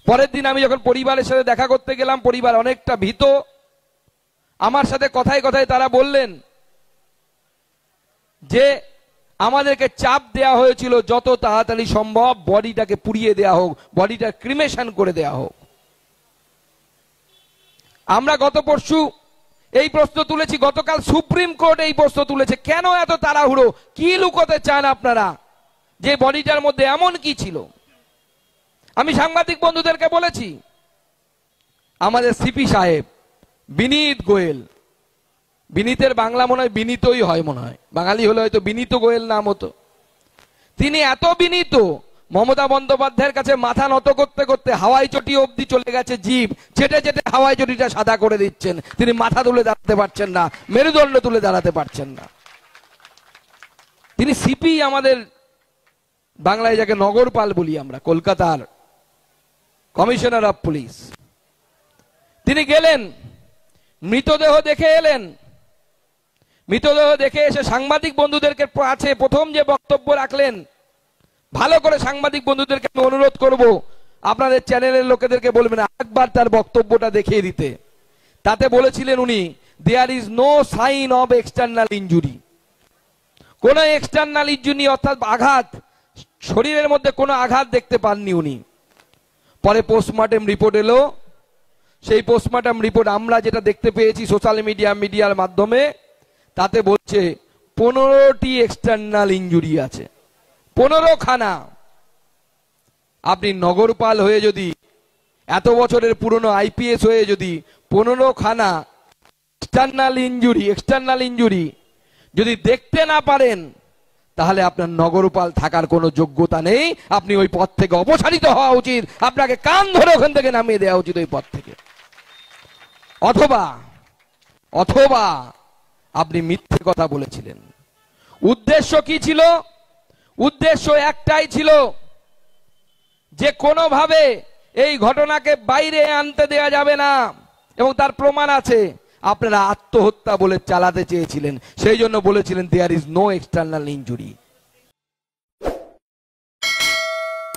পরের দিন আমি যখন পরিবারের সাথে দেখা করতে গেলাম, পরিবার অনেকটা ভীত। আমার সাথে কথায় কথায় তারা বললেন যে আমাদেরকে চাপ দেয়া হয়েছিল যত তাড়াতাড়ি সম্ভব বডিটাকে পুড়িয়ে দেয়া হোক, বডিটা ক্রিমেশন করে দেয়া হোক। আমরা গত পরশু এই প্রশ্ন তুলেছি, গতকাল সুপ্রিম কোর্ট এই প্রশ্ন তুলেছে, কেন এত তাড়াহুড়ো, কি লুকোতে চান আপনারা, যে বডিটার মধ্যে এমন কি ছিল। আমি সাংবাদিক বন্ধুদেরকে বলেছি, আমাদের সিপি সাহেব বিনীত গোয়েল, বিনীতের বাংলা মনে হয় বিনীতই হয়, মনে হয় বাঙালি হলে হয়তো বিনীত গোয়েল নাম হতো। তিনি এত বিনীত, মমতা বন্দ্যোপাধ্যায়ের কাছে মাথা নত করতে করতে হাওয়াই চটি অবধি চলে গেছে, জিভ চেটে চেটে হাওয়াই চটিটা সাদা করে দিচ্ছেন। তিনি মাথা তুলে দাঁড়াতে পারছেন না, মেরুদণ্ড তুলে দাঁড়াতে পারছেন না। তিনি সিপি, আমাদের বাংলায় যাকে নগরপাল বলি আমরা, কলকাতার কমিশনার অফ পুলিশ। তিনি গেলেন, মৃতদেহ দেখে এলেন। মৃতদেহ দেখে এসে সাংবাদিক বন্ধুদেরকে কাছে প্রথম যে বক্তব্য রাখলেন, ভালো করে সাংবাদিক বন্ধুদেরকে আমি অনুরোধ করব, আপনাদের চ্যানেলের লোকেদেরকে বলবেন একবার তার বক্তব্যটা দেখিয়ে দিতে। তাতে বলেছিলেন উনি, there is no sign of external injury. কোন এক্সটার্নাল ইনজুরি অর্থাৎ আঘাত, শরীরের মধ্যে কোনো আঘাত দেখতে পাননি উনি। পরে পোস্টমর্টেম রিপোর্ট এলো, সেই পোস্টমর্টেম রিপোর্ট আমরা যেটা দেখতে পেয়েছি সোশ্যাল মিডিয়ার মাধ্যমে, তাতে বলছে 15টি এক্সটার্নাল ইনজুরি আছে, 15খানা। আপনি নগরপাল হয়ে যদি, এত বছরের পুরনো আইপিএস হয়ে যদি 15খানা এক্সটার্নাল ইনজুরি যদি দেখতে না পারেন, তাহলে আপনার নগরপাল থাকার কোনো যোগ্যতা নেই। আপনি ওই পদ থেকে অপসারিত হওয়া উচিত, আপনাকে কান ধরে ওখান থেকে নামিয়ে দেওয়া উচিত ওই পদ থেকে। অথবা আপনি মিথ্যে কথা বলেছিলেন। উদ্দেশ্য কি ছিল? উদ্দেশ্য একটাই ছিল যে কোনোভাবে এই ঘটনাকে বাইরে আনতে দেওয়া যাবে না, এবং তার প্রমাণ আছে। আপনারা আত্মহত্যা বলে চালাতে চেয়েছিলেন, সেই জন্য বলেছিলেন there is no external injury.